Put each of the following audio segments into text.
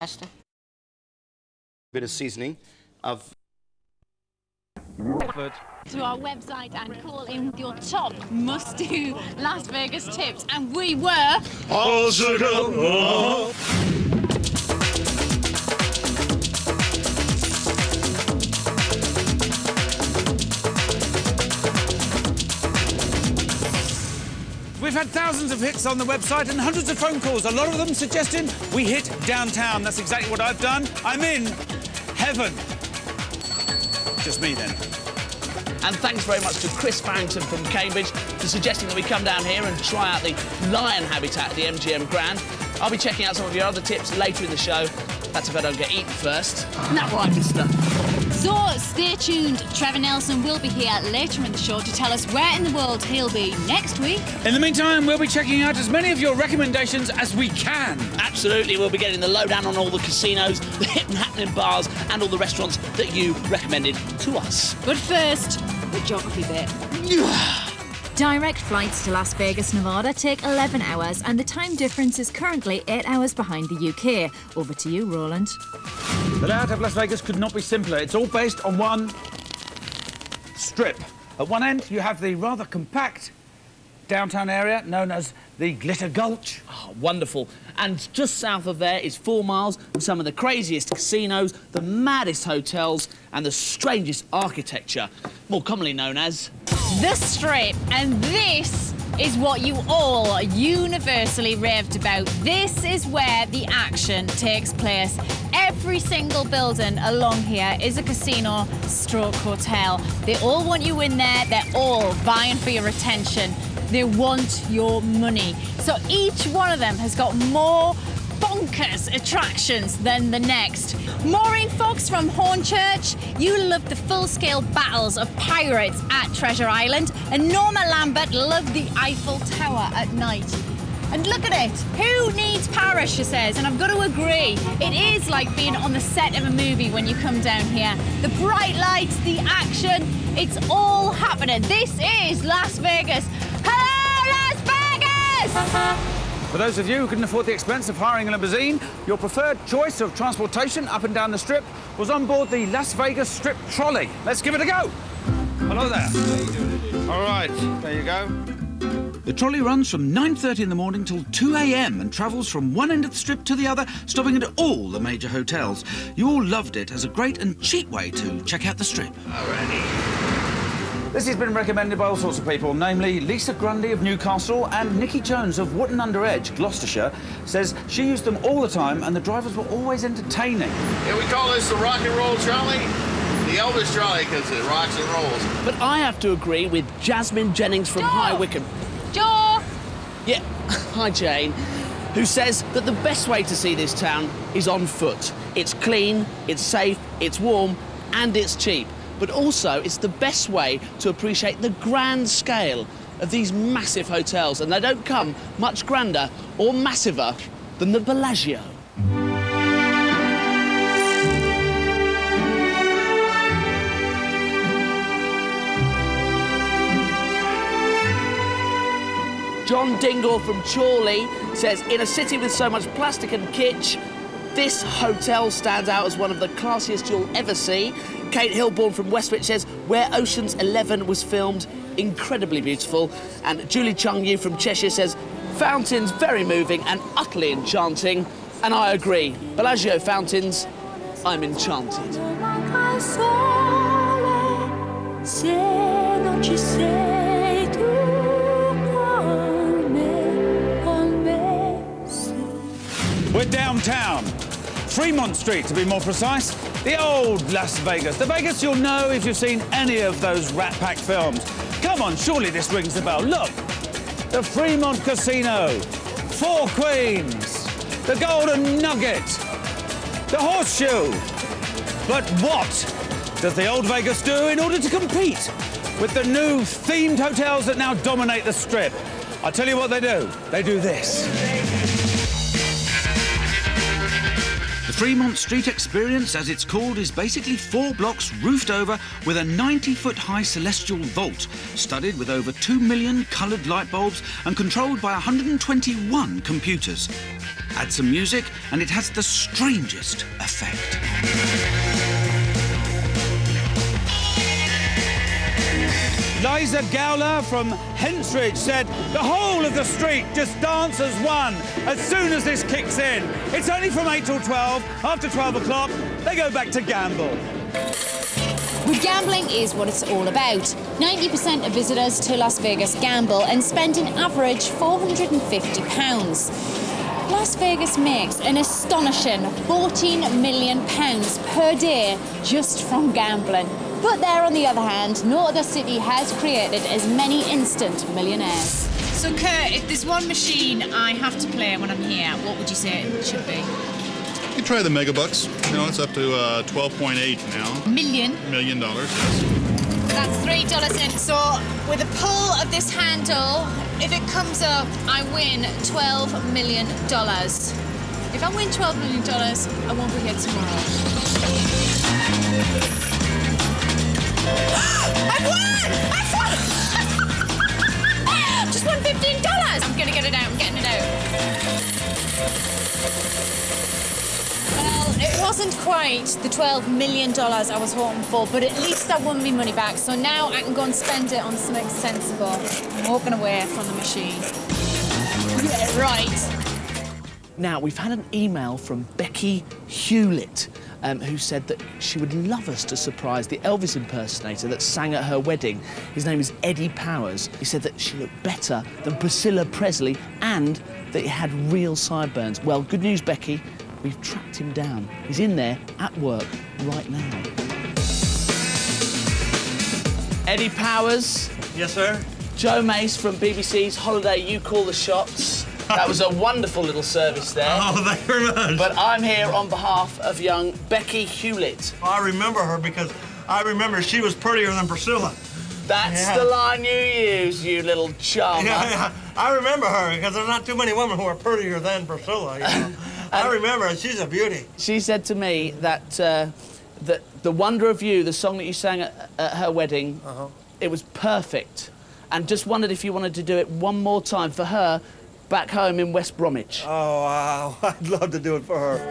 Bit of seasoning of... To our website and call in with your top must-do Las Vegas tips, and we were... We've had thousands of hits on the website and hundreds of phone calls, a lot of them suggesting we hit downtown. That's exactly what I've done. I'm in heaven. Just me, then. And thanks very much to Chris Farrington from Cambridge for suggesting that we come down here and try out the lion habitat at the MGM Grand. I'll be checking out some of your other tips later in the show. That's if I don't get eaten first. Not right, mister. So stay tuned. Trevor Nelson will be here later in the show to tell us where in the world he'll be next week. In the meantime, we'll be checking out as many of your recommendations as we can. Absolutely, we'll be getting the lowdown on all the casinos, the hip and happening bars, and all the restaurants that you recommended to us. But first, the geography bit. Direct flights to Las Vegas, Nevada take 11 hours and the time difference is currently 8 hours behind the UK. Over to you, Roland. The layout of Las Vegas could not be simpler. It's all based on one strip. At one end, you have the rather compact downtown area known as the Glitter Gulch. Oh, wonderful. And just south of there is 4 miles and some of the craziest casinos, the maddest hotels and the strangest architecture, more commonly known as... The Strip. And this is what you all universally raved about. This is where the action takes place. Every single building along here is a casino stroke hotel. They all want you in there. They're all vying for your attention. They want your money. So each one of them has got more bonkers attractions than the next. Maureen Fox from Hornchurch, you loved the full-scale battles of pirates at Treasure Island, and Norma Lambert loved the Eiffel Tower at night. And look at it. Who needs Paris, she says, and I've got to agree. It is like being on the set of a movie when you come down here. The bright lights, the action, it's all happening. This is Las Vegas. Hello, Las Vegas! For those of you who couldn't afford the expense of hiring a limousine, your preferred choice of transportation up and down the Strip was on board the Las Vegas Strip Trolley. Let's give it a go. Hello there. How you doing? All right, there you go. The trolley runs from 9:30 in the morning till 2 a.m. and travels from one end of the Strip to the other, stopping at all the major hotels. You all loved it as a great and cheap way to check out the Strip. Alrighty. This has been recommended by all sorts of people, namely Lisa Grundy of Newcastle and Nikki Jones of Wootton Under Edge, Gloucestershire, says she used them all the time and the drivers were always entertaining. Yeah, we call this the rock and roll trolley, the Elvis trolley, because it rocks and rolls. But I have to agree with Jasmine Jennings from High Wycombe. Joe! Yeah, hi Jane, who says that the best way to see this town is on foot. It's clean, it's safe, it's warm, and it's cheap. But also, it's the best way to appreciate the grand scale of these massive hotels, and they don't come much grander or massiver than the Bellagio. John Dingle from Chorley says, in a city with so much plastic and kitsch, this hotel stands out as one of the classiest you'll ever see. Kate Hilborn from Westwich says, where Ocean's 11 was filmed, incredibly beautiful. And Julie Chung Yu from Cheshire says, fountains very moving and utterly enchanting. And I agree. Bellagio fountains, I'm enchanted. We're downtown. Fremont Street, to be more precise. The old Las Vegas. The Vegas you'll know if you've seen any of those Rat Pack films. Come on, surely this rings the bell. Look, the Fremont Casino, Four Queens, the Golden Nugget, the Horseshoe. But what does the old Vegas do in order to compete with the new themed hotels that now dominate the Strip? I'll tell you what they do. They do this. The Fremont Street Experience, as it's called, is basically 4 blocks roofed over with a 90-foot-high celestial vault, studded with over 2 million coloured light bulbs and controlled by 121 computers. Add some music, and it has the strangest effect. Liza Gowler from Hensridge said the whole of the street just dance as one as soon as this kicks in. It's only from 8 till 12. After 12 o'clock, they go back to gamble. Well, gambling is what it's all about. 90% of visitors to Las Vegas gamble and spend an average £450. Las Vegas makes an astonishing £14 million per day just from gambling. But there, on the other hand, no other city has created as many instant millionaires. So, Kurt, if there's one machine I have to play when I'm here, what would you say it should be? You try the Megabucks. You know, it's up to 12.8 now. $1 million, yes. That's $3 in. So, with a pull of this handle, if it comes up, I win $12 million. If I win $12 million, I won't be here tomorrow. I've won! I've won! Just won $15. I'm gonna get it out. I'm getting it out. Well, it wasn't quite the $12 million I was hoping for, but at least I won my money back. So now I can go and spend it on something sensible. I'm walking away from the machine. Yeah, right. Now, we've had an email from Becky Hewlett, who said that she would love us to surprise the Elvis impersonator that sang at her wedding. His name is Eddie Powers. He said that she looked better than Priscilla Presley and that he had real sideburns. Well, good news, Becky. We've tracked him down. He's in there at work right now. Eddie Powers. Yes, sir? Joe Mace from BBC's Holiday You Call the Shots. That was a wonderful little service there. Oh, thank you very much. But I'm here on behalf of young Becky Hewlett. I remember her because I remember she was prettier than Priscilla. That's the line you use, you little charmer. Yeah, I remember her because there's not too many women who are prettier than Priscilla, you know. I remember her. She's a beauty. She said to me that, that The Wonder of You, the song that you sang at her wedding, it was perfect. And just wondered if you wanted to do it one more time for her back home in West Bromwich. Oh, wow. I'd love to do it for her.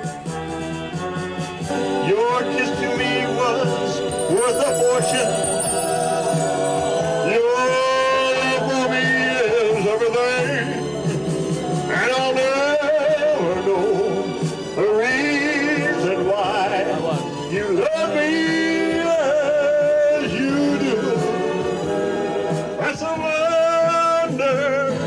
Your kiss to me was worth a fortune. Your love for me is everything. And I'll never know the reason why you love me as you do. That's a wonder.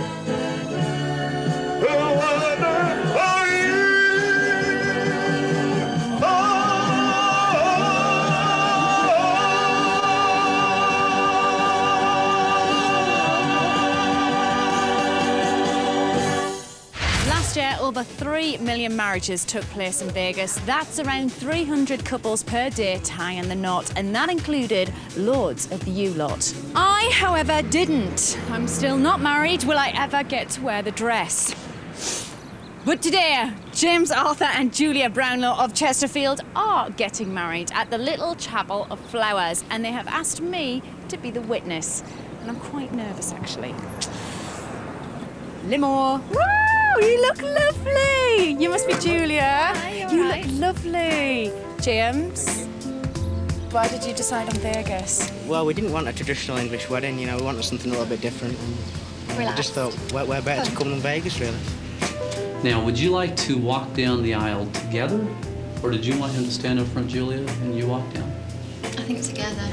Over 3 million marriages took place in Vegas. That's around 300 couples per day tying the knot, and that included loads of the U-lot. I, however, didn't. I'm still not married. Will I ever get to wear the dress? But today, James Arthur and Julia Brownlow of Chesterfield are getting married at the Little Chapel of Flowers, and they have asked me to be the witness. And I'm quite nervous, actually. Limo. Woo! You look lovely. You must be Julia. Hi, you right. look lovely. James, why did you decide on Vegas? Well, we didn't want a traditional English wedding, you know, we wanted something a little bit different. And we just thought, where better to come than Vegas, really. Now, would you like to walk down the aisle together, or did you want him to stand up front, Julia, and you walk down? I think together.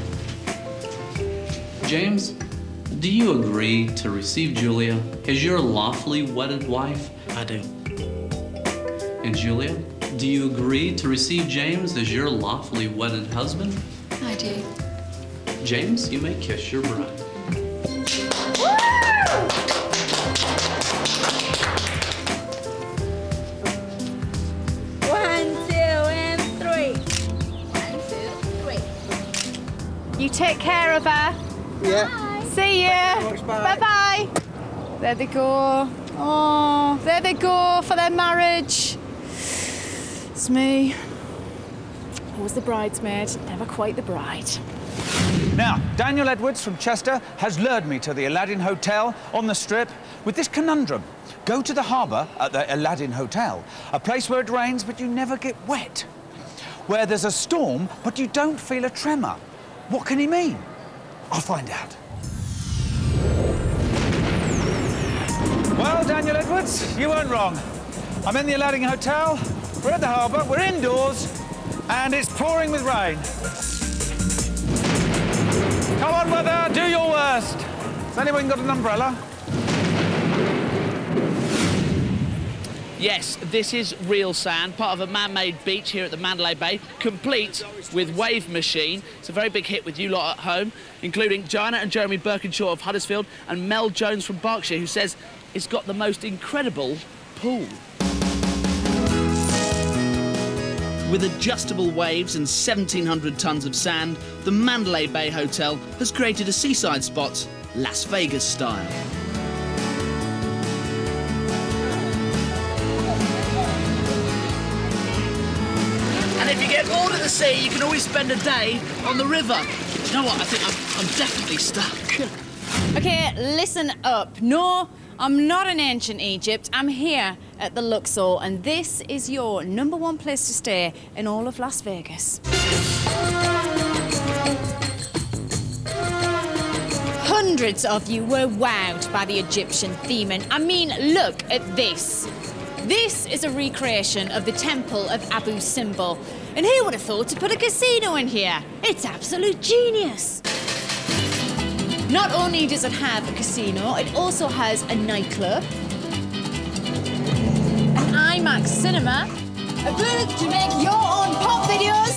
James, do you agree to receive Julia as your lawfully wedded wife? I do. And Julia, do you agree to receive James as your lawfully wedded husband? I do. James, you may kiss your bride. You take care of her. Yeah. Bye. See ya. Bye-bye. There they go. Oh, there they go for their marriage. It's me. Always the bridesmaid, never quite the bride. Now, Daniel Edwards from Chester has lured me to the Aladdin Hotel on the Strip with this conundrum. Go to the harbour at the Aladdin Hotel, a place where it rains but you never get wet. Where there's a storm but you don't feel a tremor. What can he mean? I'll find out. Well, Daniel Edwards, you weren't wrong. I'm in the Aladdin Hotel, we're at the harbour, we're indoors, and it's pouring with rain. Come on, weather, do your worst. Has anyone got an umbrella? Yes, this is real sand, part of a man-made beach here at the Mandalay Bay, complete with Wave Machine. It's a very big hit with you lot at home, including Joanna and Jeremy Birkinshaw of Huddersfield and Mel Jones from Berkshire, who says it's got the most incredible pool. With adjustable waves and 1,700 tonnes of sand, the Mandalay Bay Hotel has created a seaside spot, Las Vegas style. And if you get bored of the sea, you can always spend a day on the river. You know what? I think I'm definitely stuck. OK, listen up. No, I'm not in ancient Egypt. I'm here at the Luxor, and this is your #1 place to stay in all of Las Vegas. Hundreds of you were wowed by the Egyptian theme, and I mean, look at this. This is a recreation of the Temple of Abu Simbel. And who would have thought to put a casino in here? It's absolute genius. Not only does it have a casino, it also has a nightclub, an IMAX cinema, a booth to make your own pop videos,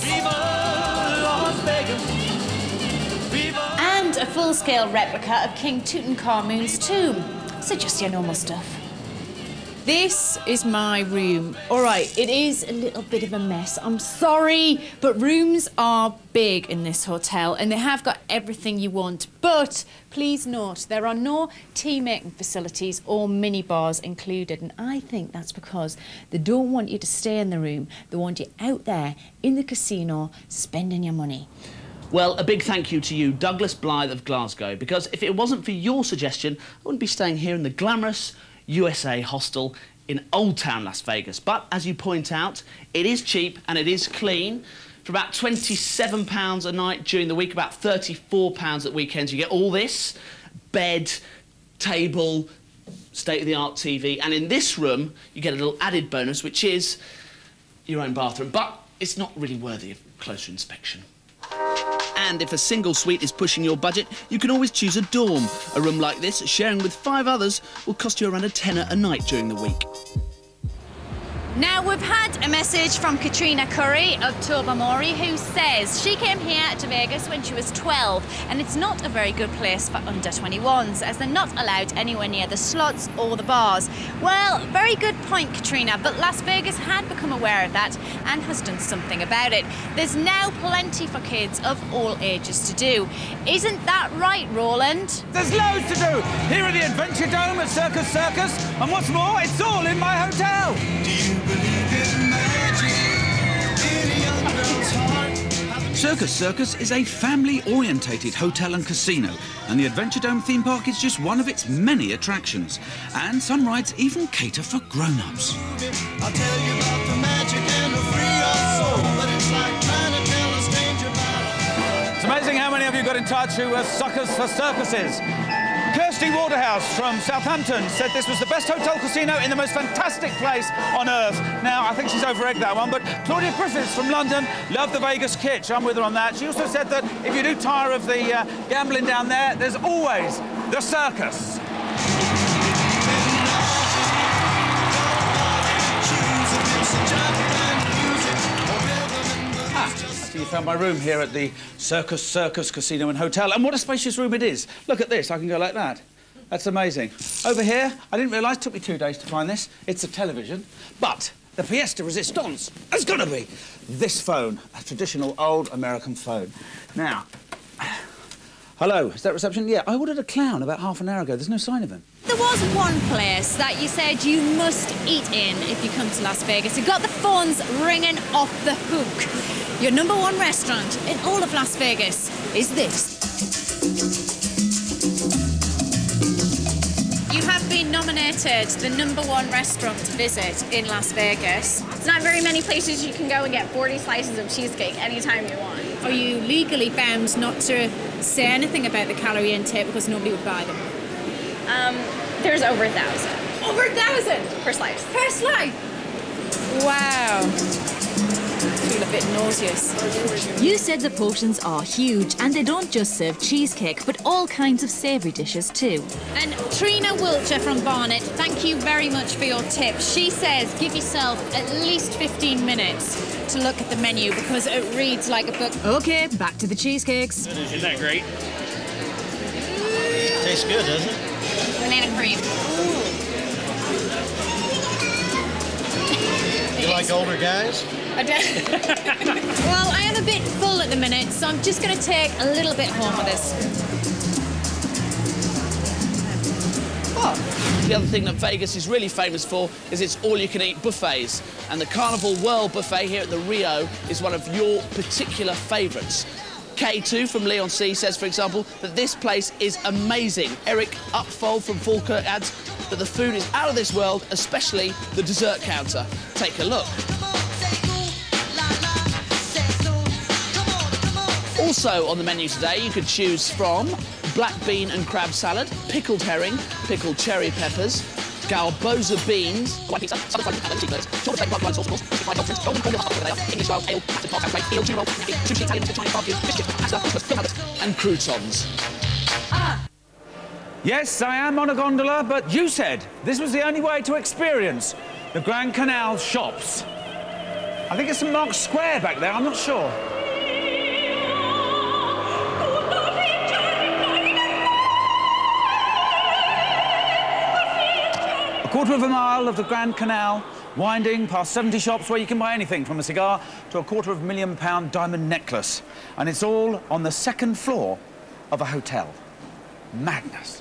and a full-scale replica of King Tutankhamun's tomb. So just your normal stuff. This is my room. All right, it is a little bit of a mess. I'm sorry, but rooms are big in this hotel and they have got everything you want. But please note, there are no tea-making facilities or mini bars included. And I think that's because they don't want you to stay in the room. They want you out there in the casino spending your money. Well, a big thank you to you, Douglas Blythe of Glasgow, because if it wasn't for your suggestion, I wouldn't be staying here in the glamorous USA hostel in Old Town Las Vegas. But as you point out, it is cheap and it is clean. For about £27 a night during the week, about £34 at weekends, you get all this: bed, table, state-of-the-art TV, and in this room you get a little added bonus, which is your own bathroom. But it's not really worthy of closer inspection. And if a single suite is pushing your budget, you can always choose a dorm. A room like this, sharing with 5 others, will cost you around £10 a night during the week. Now, we've had a message from Katrina Curry of Tobermory, who says she came here to Vegas when she was 12, and it's not a very good place for under 21s, as they're not allowed anywhere near the slots or the bars. Well, very good point, Katrina, but Las Vegas had become aware of that and has done something about it. There's now plenty for kids of all ages to do. Isn't that right, Roland? There's loads to do here at the Adventure Dome at Circus Circus, and what's more, it's all in my hotel. Circus Circus is a family-orientated hotel and casino, and the Adventure Dome theme park is just one of its many attractions. And some rides even cater for grown-ups. I'll tell you about the magic and the free your soul, but it's like trying to tell a stranger about... It's amazing how many of you got in touch who were suckers for circuses. Kirsty Waterhouse from Southampton said this was the best hotel casino in the most fantastic place on earth. Now, I think she's over-egged that one, but Claudia Griffiths from London loved the Vegas Kitch. I'm with her on that. She also said that if you do tire of the gambling down there, there's always the circus. You found my room here at the Circus Circus Casino and Hotel, and what a spacious room it is. Look at this, I can go like that. That's amazing. Over here, I didn't realise, it took me 2 days to find this. It's a television, but the pièce de résistance has got to be this phone, a traditional old American phone. Now, hello, is that reception? Yeah, I ordered a clown about half an hour ago. There's no sign of him. There was one place that you said you must eat in if you come to Las Vegas. You got the phones ringing off the hook. Your #1 restaurant in all of Las Vegas, is this. You have been nominated the #1 restaurant to visit in Las Vegas. It's not very many places you can go and get 40 slices of cheesecake anytime you want. Are you legally bound not to say anything about the calorie intake because nobody would buy them? There's over 1,000. Over 1,000? Per slice. Per slice? Wow. I feel a bit nauseous. You said the portions are huge, and they don't just serve cheesecake, but all kinds of savoury dishes too. And Trina Wiltshire from Barnet, thank you very much for your tip. She says give yourself at least 15 minutes to look at the menu because it reads like a book. OK, back to the cheesecakes. Isn't that great? Tastes good, doesn't it? Banana cream. You like older guys? I do. Well, I am a bit full at the minute, so I'm just going to take a little bit home with us. The other thing that Vegas is really famous for is its all-you-can-eat buffets. And the Carnival World Buffet here at the Rio is one of your particular favourites. K2 from Leon C says, for example, that this place is amazing. Eric Upfold from Falkirk adds that the food is out of this world, especially the dessert counter. Take a look. Also on the menu today, you could choose from black bean and crab salad, pickled herring, pickled cherry peppers, garbosa beans, and croutons. Yes, I am on a gondola, but you said this was the only way to experience the Grand Canal shops. I think it's St Mark's Square back there, I'm not sure. A quarter of a mile of the Grand Canal, winding past 70 shops where you can buy anything from a cigar to a £250,000 diamond necklace. And it's all on the second floor of a hotel. Madness.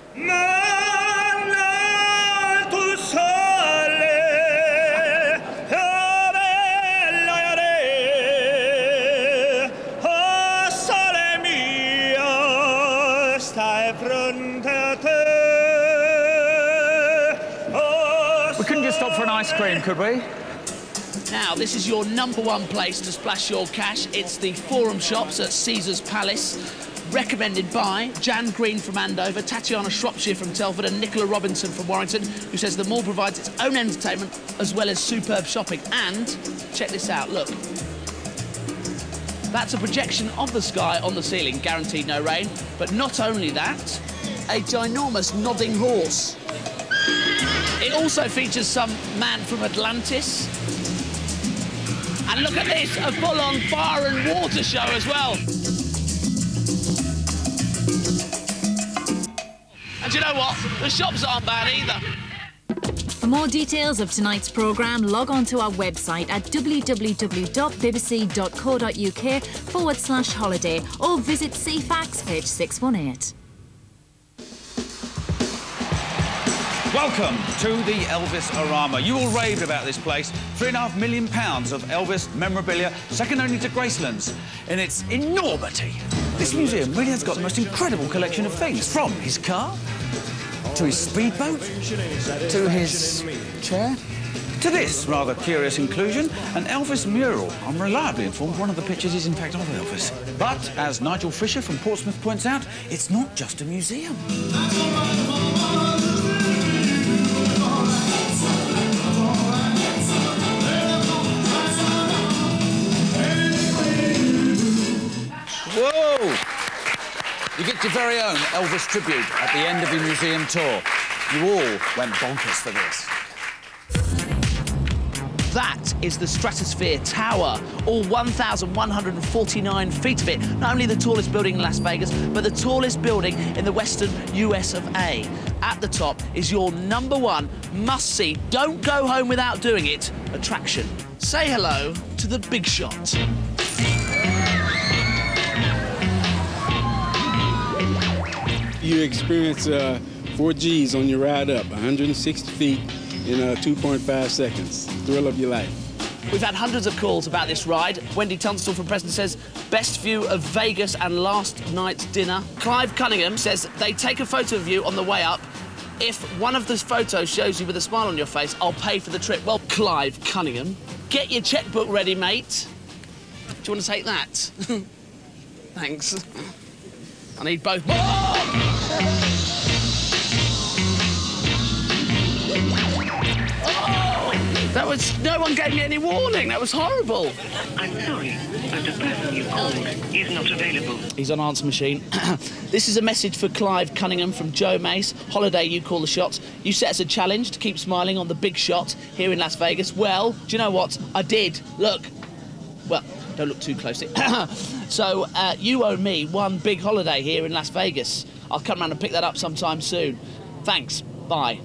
We couldn't just stop for an ice cream, could we? Now, this is your #1 place to splash your cash. It's the Forum Shops at Caesar's Palace. Recommended by Jan Green from Andover, Tatiana Shropshire from Telford and Nicola Robinson from Warrington, who says the mall provides its own entertainment as well as superb shopping. And, check this out, look. That's a projection of the sky on the ceiling, guaranteed no rain. But not only that, a ginormous nodding horse. It also features some man from Atlantis. And look at this, a full-on fire and water show as well. And you know what? The shops aren't bad either. For more details of tonight's programme, log on to our website at www.bbc.co.uk/holiday or visit CFAX page 618. Welcome to the Elvis-orama. You all raved about this place. £3.5 million of Elvis memorabilia, second only to Graceland's in its enormity. This museum really has got the most incredible collection of things, from his car, to his speedboat, to his chair, to this rather curious inclusion, an Elvis mural. I'm reliably informed one of the pictures is in fact of Elvis. But, as Nigel Fisher from Portsmouth points out, it's not just a museum. Whoa! You get your very own Elvis tribute at the end of your museum tour. You all went bonkers for this. That is the Stratosphere Tower, all 1,149 feet of it. Not only the tallest building in Las Vegas, but the tallest building in the western US of A. At the top is your #1 must-see, don't go home without doing it, attraction. Say hello to the Big Shot. You experience 4 Gs on your ride up, 160 feet in 2.5 seconds. Thrill of your life. We've had hundreds of calls about this ride. Wendy Tunstall from Preston says, best view of Vegas and last night's dinner. Clive Cunningham says, they take a photo of you on the way up. If one of the photos shows you with a smile on your face, I'll pay for the trip. Well, Clive Cunningham, get your checkbook ready, mate. Do you want to take that? Thanks. I need both. That was... No one gave me any warning. That was horrible. I'm sorry, but the person you called is not available. He's on answer machine. This is a message for Clive Cunningham from Joe Mace. Holiday, you call the shots. You set us a challenge to keep smiling on the big shot here in Las Vegas. Well, do you know what? I did. Look. Well, don't look too closely. So, you owe me one big holiday here in Las Vegas. I'll come round and pick that up sometime soon. Thanks. Bye.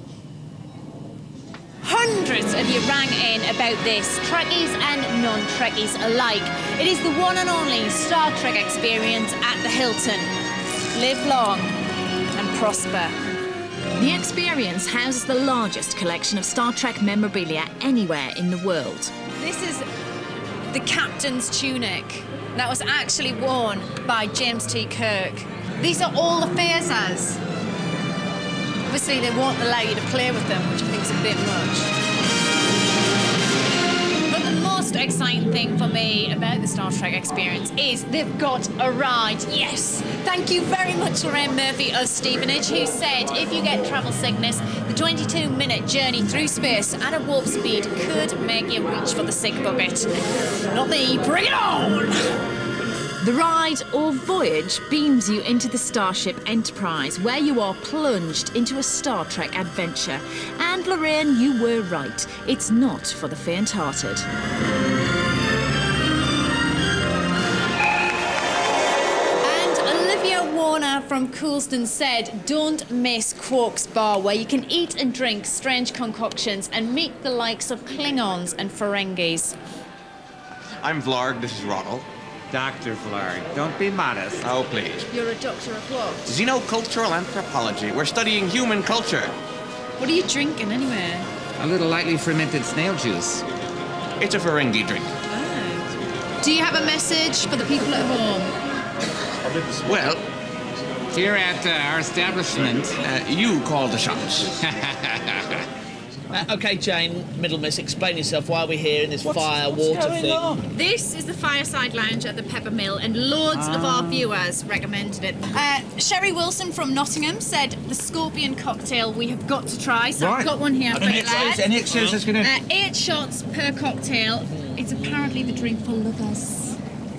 Hundreds of you rang in about this, Trekkies and non-Trekkies alike. It is the one and only Star Trek experience at the Hilton. Live long and prosper. The experience houses the largest collection of Star Trek memorabilia anywhere in the world. This is the captain's tunic that was actually worn by James T. Kirk. These are all the phasers. Obviously, they won't allow you to play with them, which I think is a bit much. But the most exciting thing for me about the Star Trek experience is they've got a ride. Yes! Thank you very much, Lorraine Murphy of Stevenage, who said if you get travel sickness, the 22-minute journey through space at a warp speed could make you reach for the sick bucket. Not me. Bring it on! The ride or voyage beams you into the Starship Enterprise, where you are plunged into a Star Trek adventure. And Lorraine, you were right. It's not for the faint-hearted. And Olivia Warner from Coulsdon said, don't miss Quark's Bar, where you can eat and drink strange concoctions and meet the likes of Klingons and Ferengis. I'm Vlarg, this is Ronald. Dr. Vlarg, don't be modest. Oh, please. You're a doctor of what? Xenocultural anthropology. We're studying human culture. What are you drinking, anyway? A little lightly fermented snail juice. It's a Ferengi drink. Oh. Do you have a message for the people at home? Well, here at our establishment, you call the shots. OK, Jane, Middle Miss, explain yourself. Why are we here in this water thing? This is the Fireside Lounge at the Pepper Mill, and loads of our viewers recommended it. Sherry Wilson from Nottingham said the Scorpion cocktail we have got to try, so I've got one here for you, lads. Any excuse that's going to... 8 shots per cocktail. It's apparently the drink for lovers.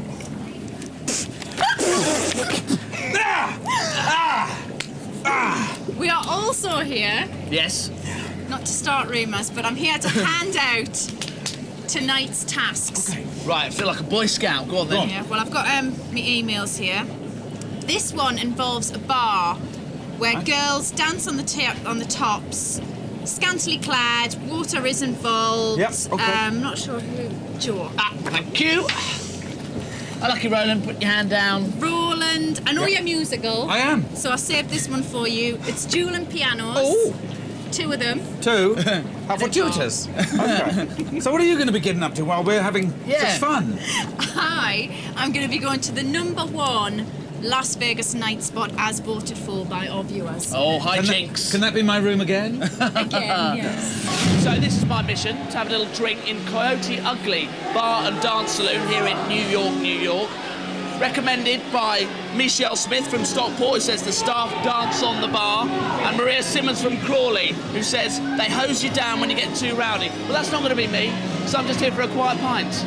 We are also here... Yes? Not to start rumours, but I'm here to hand out tonight's tasks. Okay. Right, I feel like a Boy Scout. Go on, then. Yeah, well, I've got my emails here. This one involves a bar where girls dance on the tops, scantily clad, water is involved. Yep, okay. I'm not sure who. Joe. Thank you. Lucky Roland, put your hand down. Roland, I know you're musical. I am. So I saved this one for you. It's dual and pianos. Oh. 2 of them. 2? How fortuitous. Okay. So what are you going to be getting up to while we're having such fun? I'm going to be going to the #1 Las Vegas night spot as voted for by our viewers. Oh, hi, Jinx. Can that be my room again? Again, yes. So this is my mission, to have a little drink in Coyote Ugly Bar and Dance Saloon here in New York, New York. Recommended by Michelle Smith from Stockport, who says the staff dance on the bar, and Maria Simmons from Crawley, who says they hose you down when you get too rowdy. Well, that's not going to be me, so I'm just here for a quiet pint.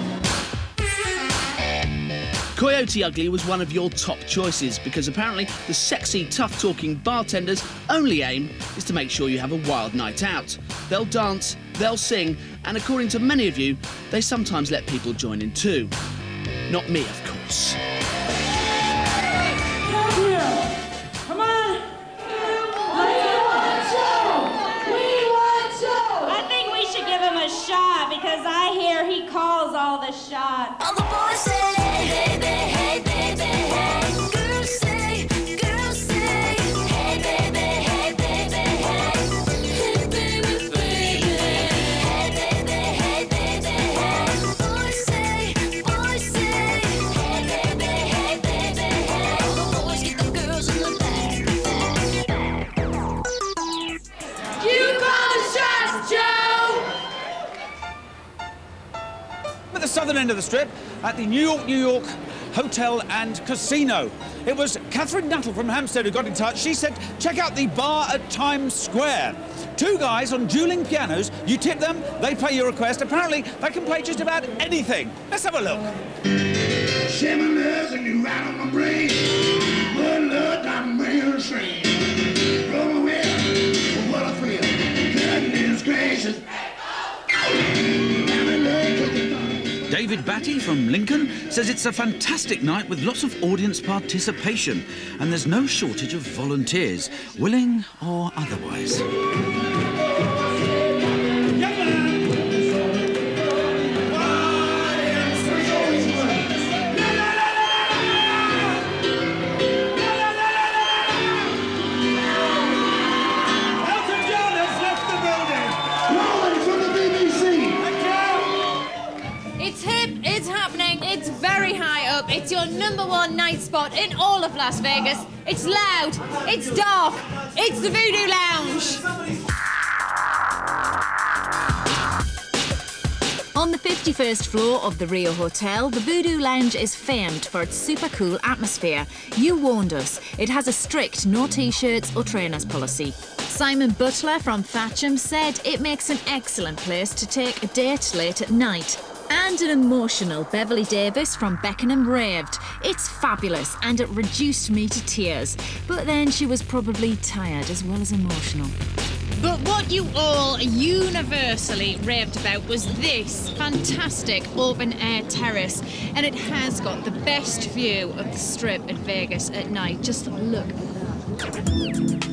Coyote Ugly was one of your top choices because apparently the sexy, tough-talking bartender's only aim is to make sure you have a wild night out. They'll dance, they'll sing, and according to many of you, they sometimes let people join in too. Not me, of course. Come on! I think we should give him a shot because I hear he calls all the shots. All the boys say, hey, baby, hey, baby, hey. Girls say, hey, baby, hey, baby, hey. Hey, baby, baby. Hey, baby, hey, baby, hey. end of the Strip at the New York Hotel and Casino. It was Catherine Nuttall from Hampstead who got in touch. She said, check out the bar at Times Square. Two guys on dueling pianos. You tip them, they play your request. Apparently, they can play just about anything. Let's have a look. Shimmerers and you right on my brain. What love I'm bringing a strain. Roll away, what a thrill. Goodness gracious. David Batty from Lincoln says it's a fantastic night with lots of audience participation, and there's no shortage of volunteers, willing or otherwise. It's your #1 night spot in all of Las Vegas. It's loud, it's dark, it's the Voodoo Lounge. On the 51st floor of the Rio Hotel, the Voodoo Lounge is famed for its super cool atmosphere. You warned us. It has a strict no T-shirts or trainers policy. Simon Butler from Thatcham said it makes an excellent place to take a date late at night. And an emotional Beverly Davis from Beckenham raved. It's fabulous and it reduced me to tears. But then she was probably tired as well as emotional. But what you all universally raved about was this fantastic open-air terrace. And it has got the best view of the Strip at Vegas at night. Just look at that.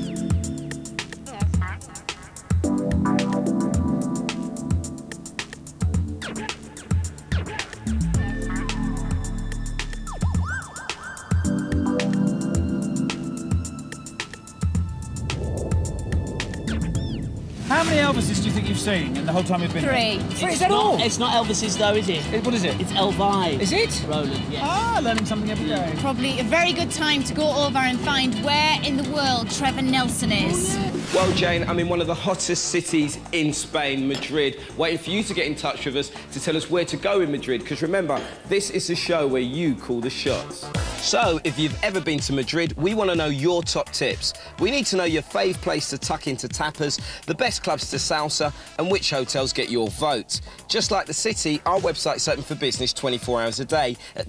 How many Elvises do you think you've seen in the whole time you've been here? Three. Is that all? It's not Elvis's though, is it? What is it? It's Elvi. Is it? Roland, yes. Ah, learning something every day. Probably a very good time to go over and find where in the world Trevor Nelson is. Well, Jane, I'm in one of the hottest cities in Spain, Madrid, waiting for you to get in touch with us to tell us where to go in Madrid, because remember, this is the show where you call the shots. So, if you've ever been to Madrid, we want to know your top tips. We need to know your fave place to tuck into tapas, the best clubs to salsa, and which hotels get your vote. Just like the city, our website's open for business 24 hours a day at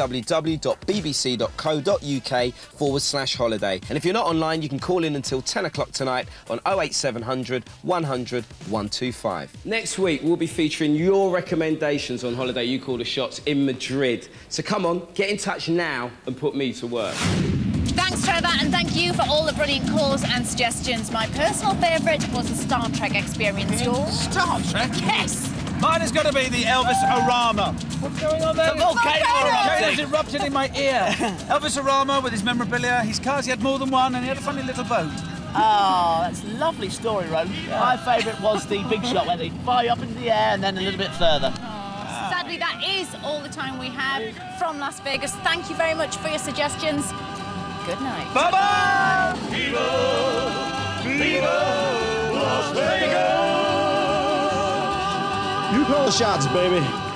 www.bbc.co.uk/holiday. And if you're not online, you can call in until 10 o'clock tonight on 08700 100 125. Next week, we'll be featuring your recommendations on holiday you call the shots in Madrid. So come on, get in touch now and put me to work. Thanks, Trevor, and thank you for all the brilliant calls and suggestions. My personal favourite was the Star Trek experience. Yours? Star Trek? Yes! Mine has got to be the Elvis Arama. What's going on there? The volcano erupting. It's erupted in my ear. Elvis Arama with his memorabilia, his cars, he had more than one, and he had a funny little boat. Oh, that's a lovely story, Roland. Yeah. My favourite was the big shot where they fly up into the air and then a little bit further. Sadly, that is all the time we have from Las Vegas. Thank you very much for your suggestions. Good night. Bye-bye! Viva, Viva Las Vegas! You call the shots, baby.